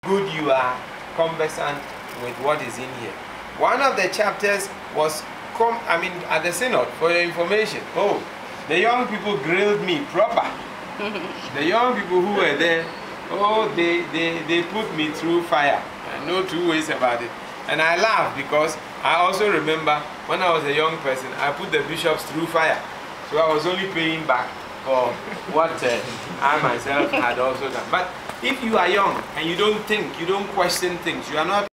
good you are conversant with what is in here. One of the chapters was, at the synod, for your information. Oh, the young people grilled me proper. The young people who were there, oh, they put me through fire. No two ways about it. And I laugh because I also remember when I was a young person, I put the bishops through fire. So I was only paying back for what I myself had also done. But if you are young and you don't think, you don't question things, you are not